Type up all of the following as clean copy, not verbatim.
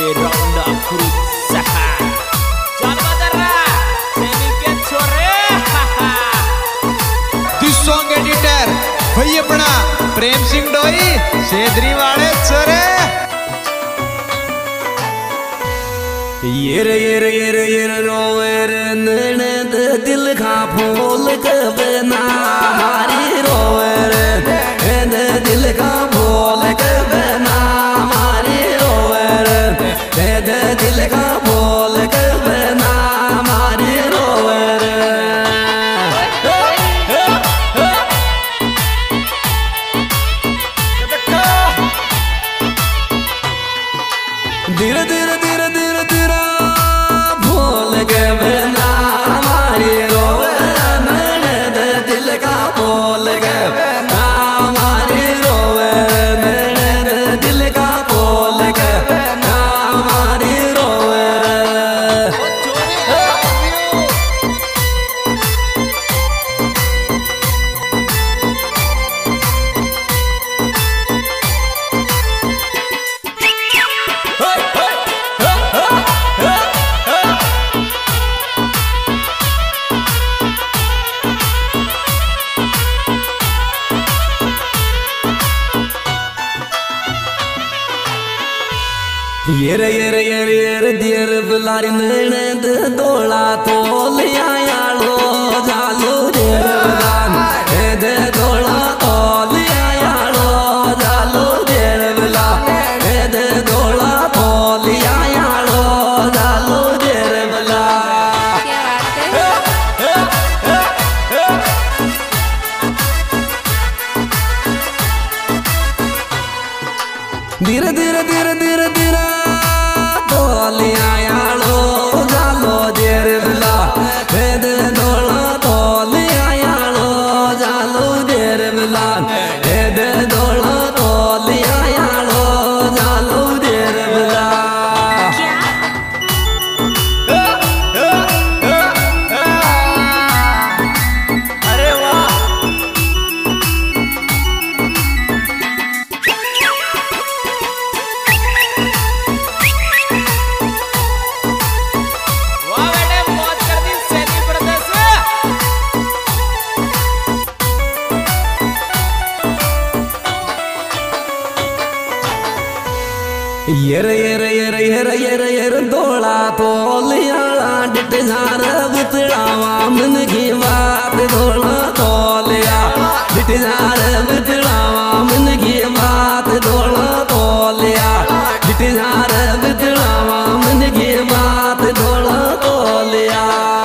Round अफ्रूट सहा चल बदरा सेमी के छोरे दिस सॉन्ग एडिटर भाई अपना प्रेम सिंह डोई सेदरी वाले छोरे ये रोवे रे ननद दिल खा फूल कबे ना मारी रोवे रे दिल खा फूल कबे ना मारी रोवे रे दिल खा फूल कबे ना मारी रोवे रे धीरे धीरे धीरे धीरे धीरे भूल के बिना हमारी रोवे ननद दिल का भूल के बिना हमारी रोवे ननद दिल का भूल के बिना हमारी रोवे ये दियर बुलारी ननद दोला तोलिया यालो जालो देर बुलान दे दोला तोलिया यालो जालो देर बुला दे दोला तोलिया यालो जालो देर बुला धीरे धीरे धीरे धीरे धीरे तोलिया यालो जालो देर बुला दे दोला तोलिया यालो जालो देर बुला दे दोला तोलिया यालो जालो देर बुला अरे वाह वाह बेटे मौज कर दी सेमी प्रदेश ये दोला तोलिया डिट झार बुतड़ावा मन की बात दोला तोलिया डिट झार बुतड़ावा मन की बात दोला तोलिया डिट झार बुतड़ावा मन की बात दोला तोलिया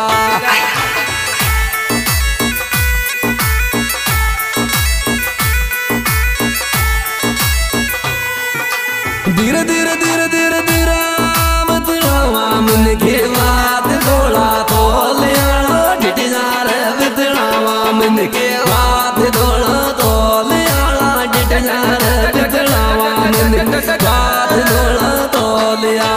धीरे धीरे धीरे धीरे धीरे बतलावा मन की बात दोला तोलिया डिट झार बतलावा मन की बात दोला तोलिया डिट झार बतलावा मन की बात दोला तोलिया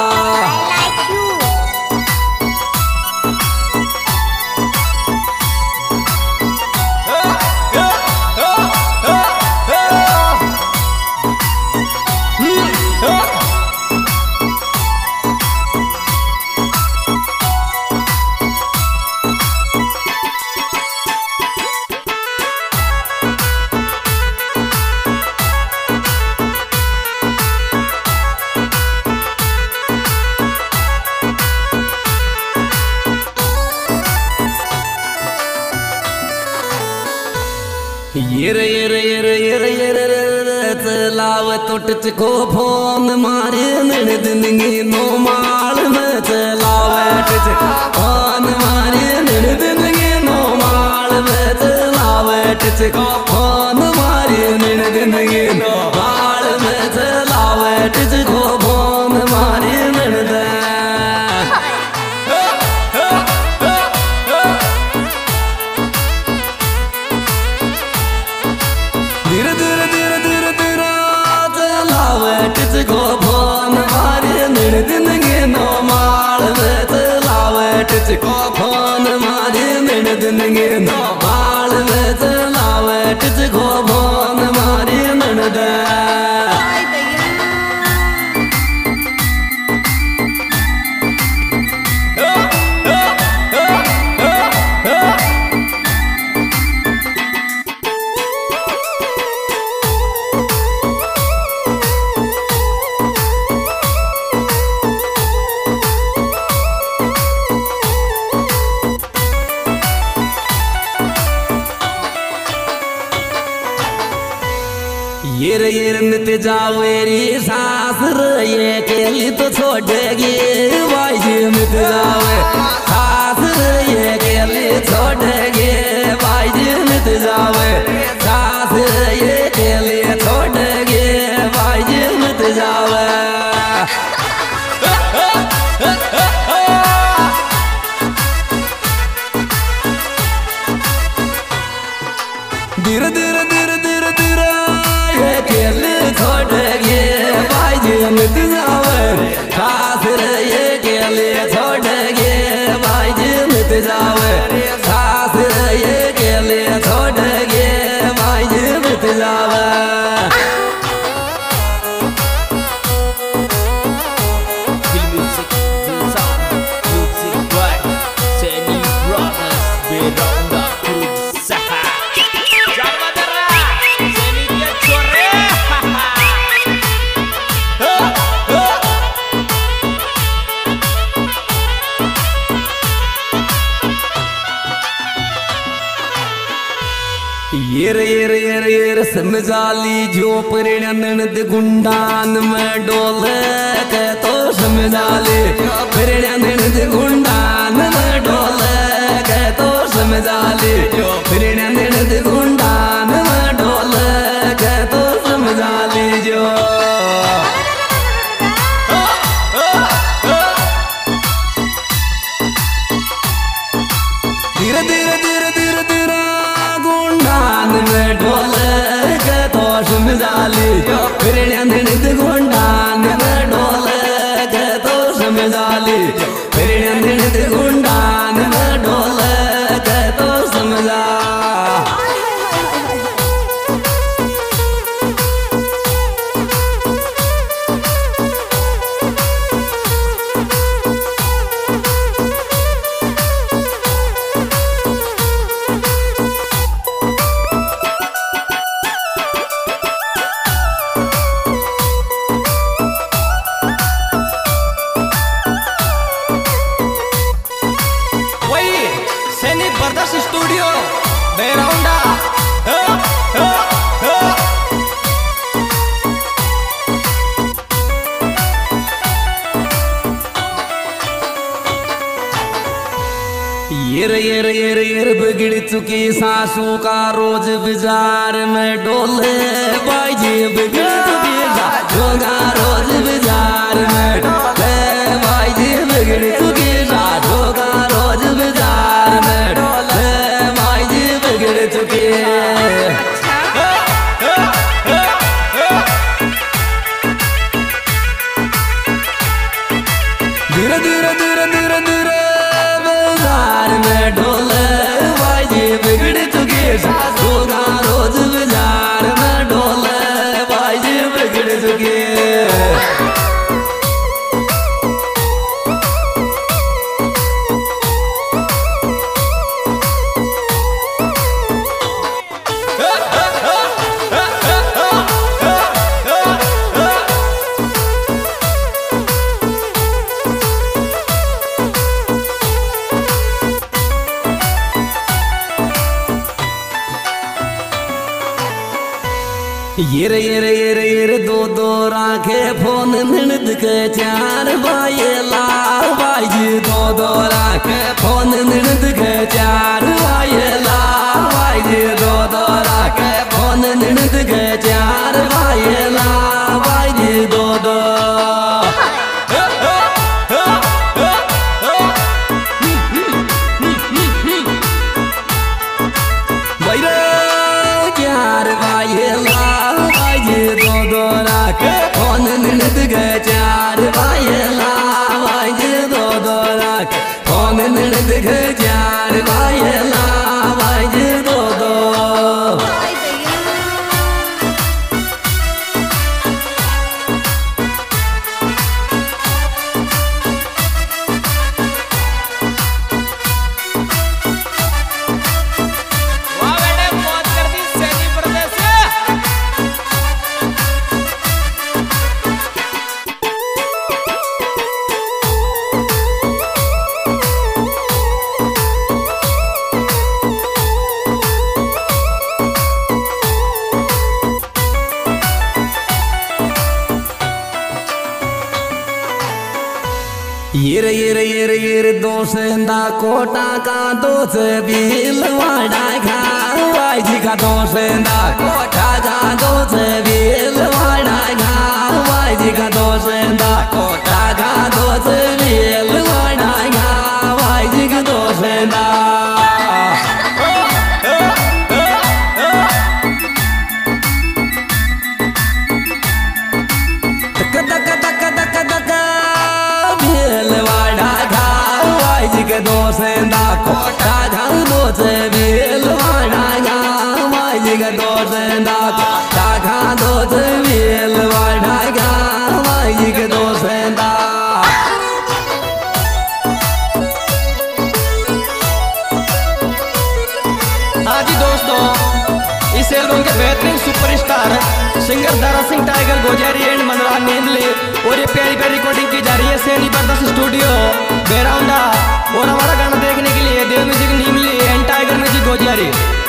ये चलाव टुट को फोन मारे नड़दनगी नो माल में चलाव फोन मारे नड़दनगी नो माल में चलाव को फोन मारे नड़दनगी नो माल में चलाव को फोन मारे नड़द धीरे धीरे धीरे धीरे धीरे चलावट को फोन मारे नड़दनगी नो माल में चलावट को फोन मारे नड़दनगी नो माल में चलावट को फोन मारे नड़द मिट जावेरी सास रे अकेली तो छोड़ेगी भाई जी मिट जावे सास रे अकेली छोड़ेगी भाई जी मिट जावे सास रे अकेली छोड़ेगी भाई जी मिट जावे धीरे धीरे धीरे धीरे धीरे ये खेल छोड़ेगी भाई जी मिट जावे सास रे ये खेल छोड़ेगी भाई जी मिट जावे सास रे ये खेल छोड़ेगी भाई जी मिट जावे ये समझाली जो परिणनद गुंडान में डोले के तो समझाली परिणनद गुंडान में डोले के तो समझाली परिणनद गुंडान में डोले के तो समझाली जो धीरे धीरे धीरे धीरे धीरे गुंडान में डोले के तो समझाली परिणनद गुंडान में डोले के तो समझाली परिणनद गुंडान में डोले के तो समझा स्टूडियो बेरौंडा ये बिगड़ चुकी सासू का रोज बाजार में डोले भाई जी बिगड़ चुकी सासू का रोज बाजार में डोले भाई जी बिगड़ चुकी सासू का रोज बाजार में डोले भाई जी बिगड़ चुकी धीरे धीरे धीरे धीरे धीरे बाजार में डोले भाई जी बिगड़ चुकी सासू का रोज बाजार में डोले भाई जी बिगड़ चुकी ये दो राखे फोन निंद के चार भाई ला भाई जी दो राखे फोन निंद के चार भाई ला भाई जी दो राखे फोन निंद के चार भाई ला भाई जी दो फोन निंद के चार भाई ला भाई जी दो राख फोन निंद के चार भाई ला भाई जी दो दोसेंदा कोटा का दोस बिल वाड़ा खा भाई जी का दोसेंदा कोटा का दोस बिल वाड़ा खा भाई जी का दोसेंदा कोटा का दोस बिल वाड़ा खा भाई जी का दोसेंदा दोसेंदा कोटा घाल दोसे बिल वाड़ा गा भाई जी का दोसेंदा कोटा घाल दोसे बिल वाड़ा गा भाई जी का दोसेंदा हाँ जी दोस्तों, इस एल्बम के बेहतरीन superstar singer Dara Singh Tiger Gojari and Manraj Neendle और ये प्यारी प्यारी रिकॉर्डिंग की जा रही है सैनी ब्रदर्स स्टूडियो बेराउंडा। और हमारा गाना देखने के लिए Dev music Neemli and Tiger music Gojari.